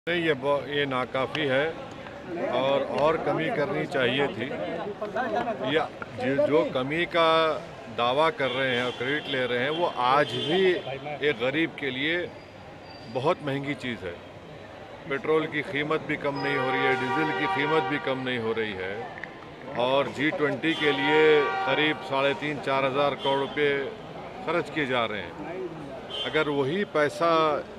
नहीं, ये नाकाफ़ी है और कमी करनी चाहिए थी। या जो कमी का दावा कर रहे हैं और क्रेडिट ले रहे हैं वो आज भी एक गरीब के लिए बहुत महंगी चीज़ है। पेट्रोल की कीमत भी कम नहीं हो रही है, डीजल की कीमत भी कम नहीं हो रही है और G20 के लिए करीब 3,500-4 हज़ार करोड़ रुपये खर्च किए जा रहे हैं। अगर वही पैसा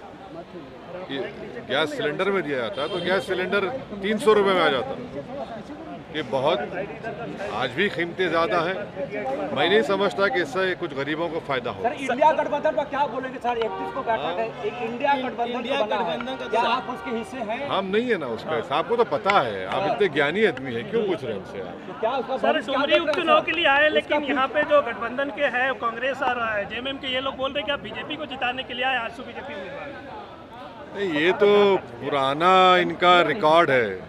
गैस सिलेंडर में दिया जाता तो गैस सिलेंडर 300 रुपये में आ जाता। ये बहुत आज भी कीमतें ज़्यादा हैं। मैं नहीं समझता कि इससे कुछ गरीबों को फायदा हो। सर, इंडिया गठबंधन पर क्या बोलेंगे सर? 31 को बैठक है, एक इंडिया गठबंधन क्या आप उसके हिस्से हैं? हम नहीं है ना उसका, आपको तो पता है, आप इतने ज्ञानी आदमी हैं, क्यों पूछ रहे हैं हमसे? तो क्या उसका सर डुमरी उपचुनाव के लिए आए, लेकिन यहाँ पे जो गठबंधन के हैं कांग्रेस और जेएमएम के, ये लोग बोल रहे हैं कि आप बीजेपी को जिताने के लिए आए, आजसू बीजेपी उम्मीदवार। नहीं, ये तो पुराना इनका रिकॉर्ड है,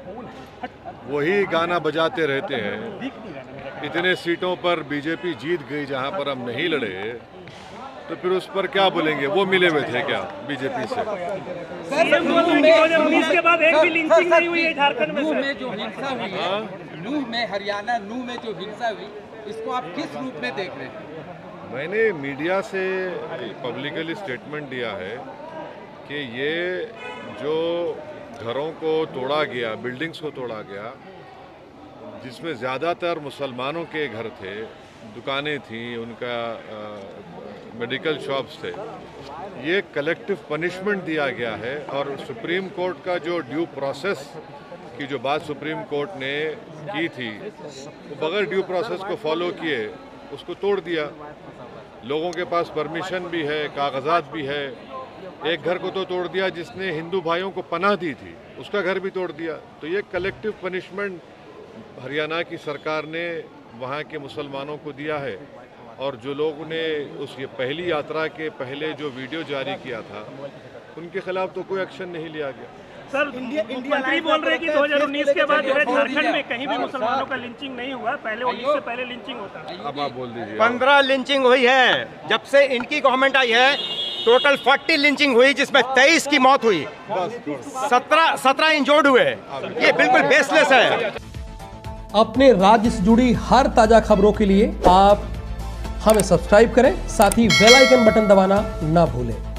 वही गाना बजाते रहते हैं। इतने सीटों पर बीजेपी जीत गई जहां पर हम नहीं लड़े, तो फिर उस पर क्या बोलेंगे? वो मिले हुए थे क्या बीजेपी से? सीएम 2019 के बाद एक भी लिंचिंग नहीं हुई है झारखंड में जो हिंसा हुई है, नूह में, हरियाणा नूह में जो हिंसा हुई, इसको आप किस रूप में देख रहे हैं? मैंने मीडिया से पब्लिकली स्टेटमेंट दिया है कि ये जो घरों को तोड़ा गया, बिल्डिंग्स को तोड़ा गया, जिसमें ज़्यादातर मुसलमानों के घर थे, दुकानें थीं, उनका मेडिकल शॉप्स थे, ये कलेक्टिव पनिशमेंट दिया गया है। और सुप्रीम कोर्ट का जो ड्यू प्रोसेस की जो बात सुप्रीम कोर्ट ने की थी, वो बगैर ड्यू प्रोसेस को फॉलो किए उसको तोड़ दिया। लोगों के पास परमिशन भी है, कागजात भी है। एक घर को तो तोड़ दिया जिसने हिंदू भाइयों को पनाह दी थी, उसका घर भी तोड़ दिया। तो ये कलेक्टिव पनिशमेंट हरियाणा की सरकार ने वहाँ के मुसलमानों को दिया है। और जो लोगों ने उस ये पहली यात्रा के पहले जो वीडियो जारी किया था, उनके खिलाफ तो कोई एक्शन नहीं लिया गया। सर, मुख्यमंत्री बोल रहे हैं कि 2019 के बाद जो है झारखंड में कहीं भी मुसलमानों का लिंचिंग नहीं हुआ, पहले 19 से पहले लिंचिंग होता है। अब आप बोल दीजिए। 15 लिंचिंग हुई है जब से इनकी गवर्नमेंट आई है। टोटल 40 लिंचिंग हुई, जिसमें 23 की मौत हुई, 17 इंजर्ड हुए। ये बिल्कुल बेसलेस है। अपने राज्य से जुड़ी हर ताजा खबरों के लिए आप हमें सब्सक्राइब करें, साथ ही बेल आइकन बटन दबाना ना भूलें।